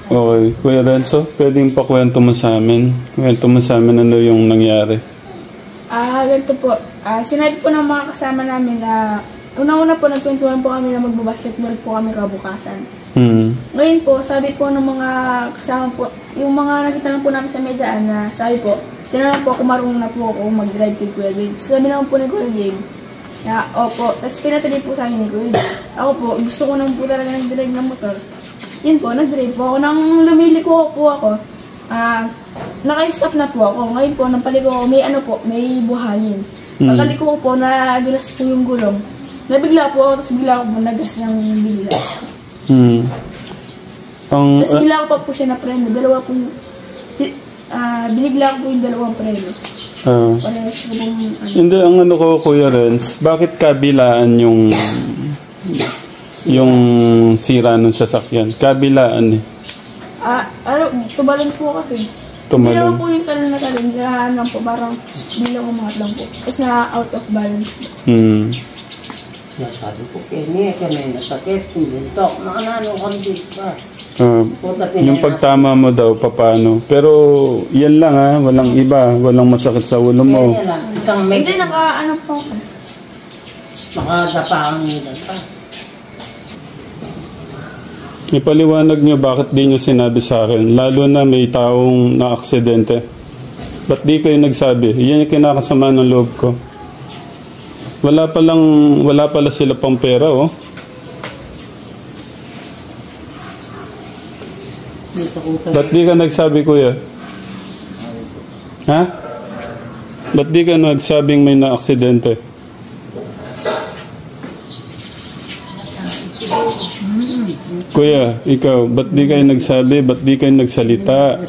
Okay. Kuya Renzo, pwedeng pakwento mo sa amin? Kwento mo sa amin ano yung nangyari? Ganito po. Sinabi po ng mga kasama namin na una-una po nagkwentuhan po kami na magbabasketball po kami kabukasan. Ngayon po, sabi po ng mga kasama po, yung mga nakita lang po namin sa medaan na sabi po, tinanong po kung marunong na po ako mag-drive kay Kuya Dave. Sabi naman po ni Kuya Dave, opo. Tapos pinatali po sa akin ni Kuya Dave. Ako po, gusto ko nang po talaga nag-drive ng motor. Yun po, nag-drive po ako. Nang lumiliko po ako, naka-stop na po ako. Ngayon po, nang paliko ako, may buhangin. Pagkaliko ko po, nadulas po yung gulong. Nabigla po ako, tapos bigla ako po nagas ng bigla. Tapos bigla ko pa po siya na preno. Dalawa po yung, binigla ko po yung dalawang preno. Hindi, ang ano ko, Kuya Renz, bakit kabilaan yung sira ng sasakyan? Kabilaan eh. Tubalon po kasi. Hindi naman po yung talon na talon. Saan lang po, parang bilang umangat lang po. Tapos na-out of balance po. Nasabi ko, kaya may nasakit, kumbuntok, makanano kang pa. Yung pagtama mo daw, paano? Pero yan lang ha, walang iba, walang masakit sa ulo mo. Hindi, naka-ano po. Makadapa ang nila pa. Ipaliwanag nyo bakit di nyo sinabi sa akin, lalo na may taong na-aksidente. Ba't di kayo nagsabi? Yan yung kinakasama ng loob ko. Wala pala sila pang pera, oh. Ba't di ka nagsabi, Kuya? Ha? Ba't di ka nagsabing may na-aksidente? Kuya, ikaw, ba't di kayo nagsabi? Ba't di kayo nagsalita?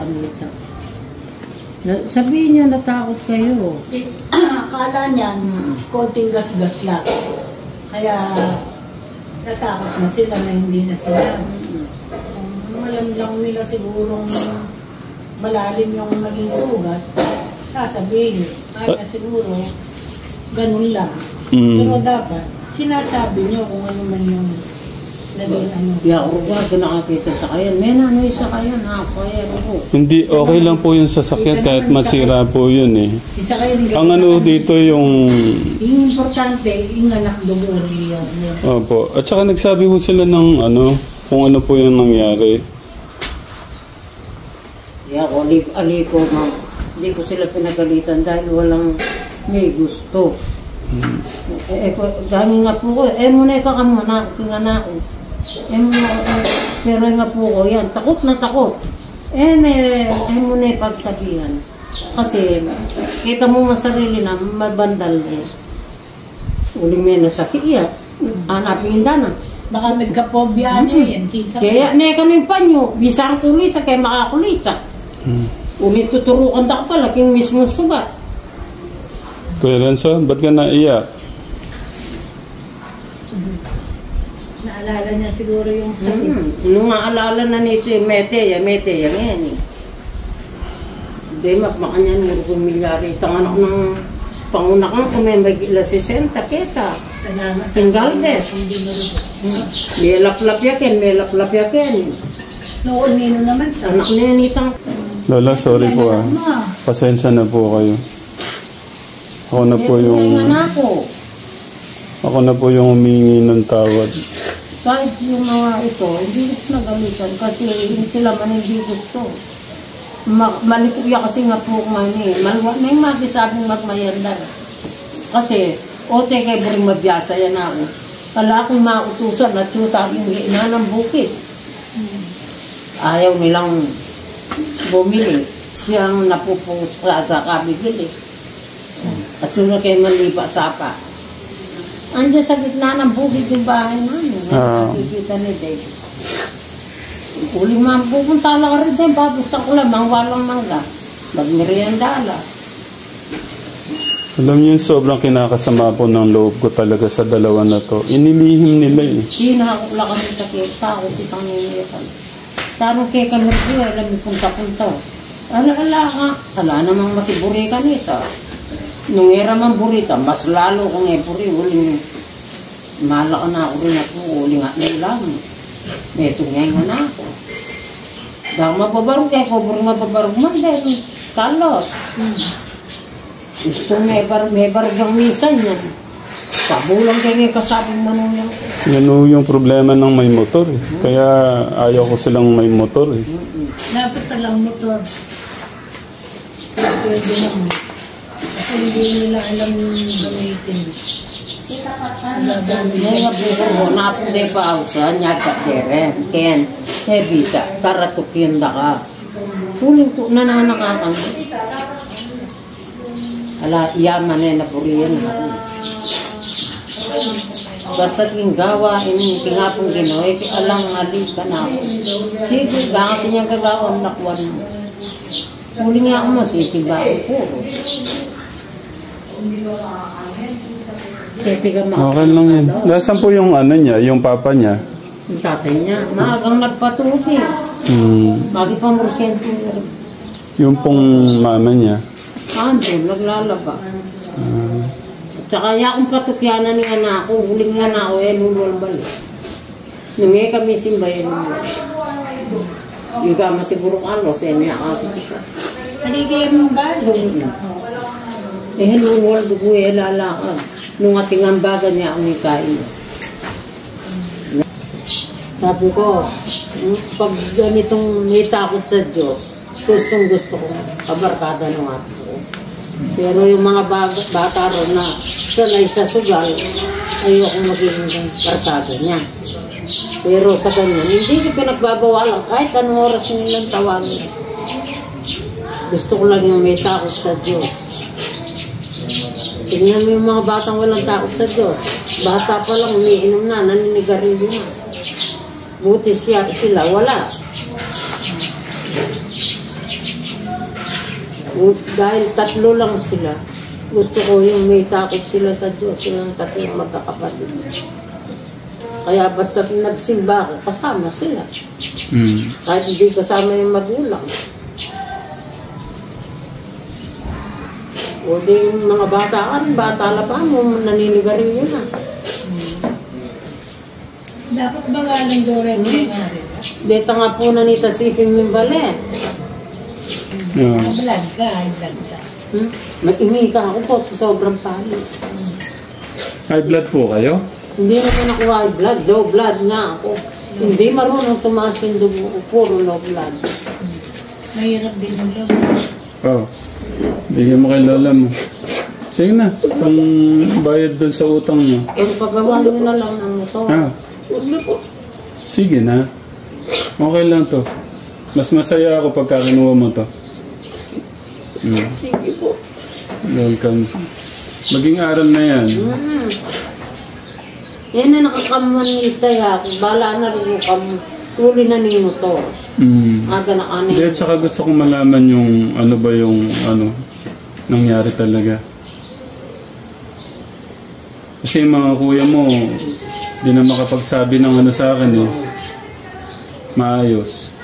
Sabihin niyo, natakot kayo. Akala niyan, konting gas-gas lang. Kaya, natakot na sila na hindi na sila. Alam lang nila sigurong malalim yung maging sugat. Sasabihin, kaya siguro, ganun lang. Pero dapat, sinasabi niyo kung ano man yung naging ano. Kaya ako nakakita sa kayan. May nanoy sa kayan, kaya ako. Hindi, okay lang po yung sasakyan kahit masira po yun eh. Ang ano dito yung... Yung importante, yung anak dugo niya. Opo. At saka nagsabi po sila ng ano, kung ano po yung nangyari. Kaya ako, aliko, hindi ko sila pinagalitan dahil walang may gusto. Dahil nga po ko, muna ka muna, kinga ako. Pero nga po ko, yan, takot na takot. Muna pagsabihan. Kasi, kita mo man sarili na, mabandal eh. Uling may nasakit yan. Hanapin yung dana. Baka nagkapobya niya yan. Kaya kami panyo, bisang kulisa, kaya makakulisa. Ulit tuturukan ka pala, king mismo sugat. Kuya Renzo, ba't ka naiyak? Naalala niya siguro yung sakit. Nung maalala na nito yung mete yan eh. Hindi, makmakanyan mo kung milyari. Tangan ako ng pangunakan kung may magila 60, kita. Salamat. Tinggal din. May laplap yakin. Noon nino naman sa anak niya nitang. Lola, sorry po ah. Pasensya na po kayo. Ako na po yung humingi ng tawad. Kahit yung mga ito, hindi gusto na gamitan kasi hindi sila man hindi gusto. Malikuya kasi nga po may magisabing magmayanda. Kasi, ote kay buring mabiyasa yan ako. Kala akong mautusan at tutaging na ng bukid. Ayaw nilang bumili. Siyang napupusa sa kabibili. At sunod kayo malipa sapa. Andiyan sa gitna ng bukid yung bahay namin. Nakikita ni Dave. Uling mga pupunta lang ka rin din. Babustan ko lang, walang mangga. Magmeriendala. Alam niyo, sobrang kinakasama po ng loob ko talaga sa dalawa na to. Inilihim nila eh. Sinakula kami sa kita ako, kitang nilipan. Tarong kay kami rin, alam mo punta-punta. Ala namang matiburi ka nito. Nung era man burita, mas lalo kung buri, uling malaka na ako rin ako, uling at nilang. Ito nga nga na ako. Dahil mababarog kaya ko, mababarog man dahil Carlos. Gusto may barog yung misan yan. Pabulang kayo ngayon kasabing manuyang. Yan yung problema ng may motor eh. Kaya ayaw ko silang may motor eh. Dapat talang motor. Pwede naman. Kasi hindi nila alam yung gamitin. Ngayon po, napunday pa ako sa nyagkat dere. Ken, sebisa, karatukin da ka. Tuling ko, nananakakan. Ala, yaman eh, napuriyan. Basta ting gawa, ini tingapong ginoy, alang alika na ako. Sige, bakit niya gagawang nakwan mo? Huli nga ako masisiba ko puro. Okay lang yan. Nasaan po yung ano niya, yung papa niya? Yung tatay niya, maagang nagpatubi. Magi pa morsyento niya. Yung pong mama niya? Andun, naglalaba. At saka yakong patukyanan ni anak ko, huling nga na ako, lululbal. Nung kami simbayan mo. Yung kama siguro alos, niya ako. Haligay mong balong. Lulul, dugo lalakad. Nung ating ambagan niya ang ikain. Sabi ko, pag ganitong may takot sa Diyos, gusto ko kabarkada ng ato ko. Pero yung mga bata ron na sanay sa sugal, ayoko maging barkada niya. Pero sa ganyan, hindi ko pinagbabawalan kahit anong oras nilang tawagin. Gusto ko lang yung may takot sa Diyos. Tingnan mo yung mga batang walang takot sa Diyos. Bata pa lang, umiinom na, naninigarilyo na. Buti sila, wala. Dahil tatlo lang sila, gusto ko yung may takot sila sa Diyos, silang tatlong magkakapatid. Kaya basta nagsimba ako, kasama sila. Kahit hindi kasama yung magulang. O di yung mga bata la pa mo, naninigarilyo na. Dapat ba galing Doret nga rin? Beta nga po na nitasipin yung bale. Vlog ka, vlog ka. Mag-ingi ka ako po sa sobrang pali. High blood po kayo? Hindi na ko nakuha high blood, low blood nga ako. Hindi marunong tumaas yung dugo ko, puro low blood. Mahirap din ang loob. Oo. Bigyan mo kay lola mo. Sige na, pang bayad doon sa utang niyo. Paggawa nyo na lang ng ito. Huwag na po. Sige na. Okay lang to. Mas masaya ako pagka kinuha mo to. Sige po. Welcome. Maging aral na yan. Yan na nakakamanitay ako. Bala na rin yung tuloy na ninyo to. Aga na kanin. Hindi, tsaka gusto kong malaman yung ano ba yung nangyari talaga. Kasi yung mga kuya mo, di na makapagsabi ng ano sa akin eh. Maayos.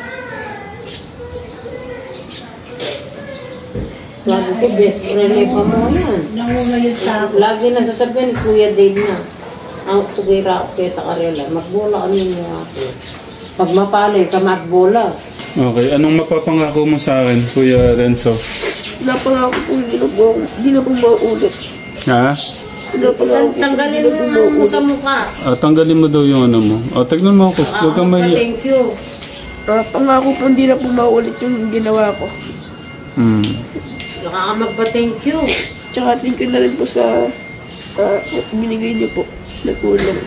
Sabi ko, best friend pa mo yan. Nangungalit ako. Lagi na sasabihin, Kuya Dave na. Ang tugira ako kay Takarela, magbola kami mo ako. Pag mapalay ka, magbola. Okay, anong mapapangako mo sa akin, Kuya Renzo? Napangako po, hindi na po mauulit. Ha? Tanggalin mo sa mukha. Tanggalin mo daw yung ano mo. Tignan mo ako. Huwag kang mahiya. Thank you. Pangako po, hindi na po mauulit yung ginawa ko. Baka magpa-thank you. Tsaka thank you na rin po sa binigay niyo po. Nagulong.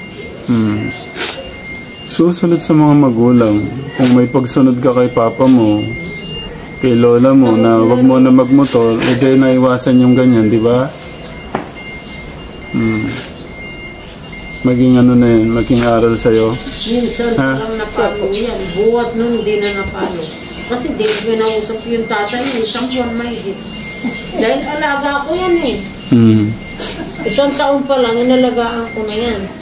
Susunod sa mga magulang. Kung may pagsunod ka kay papa mo, kay lola mo, na wag mo na magmotor, edi naiwasan yung ganyan, di ba? Maging ano na yun, maging aral sa'yo. Minsan lang napalo yan. Buwat nun, hindi na napalo. Kasi di ko nausap yung tatay niya, isang buwan mahigit. Dahil alaga ko yan eh. Isang taon pa lang, inalagaan ko na yan.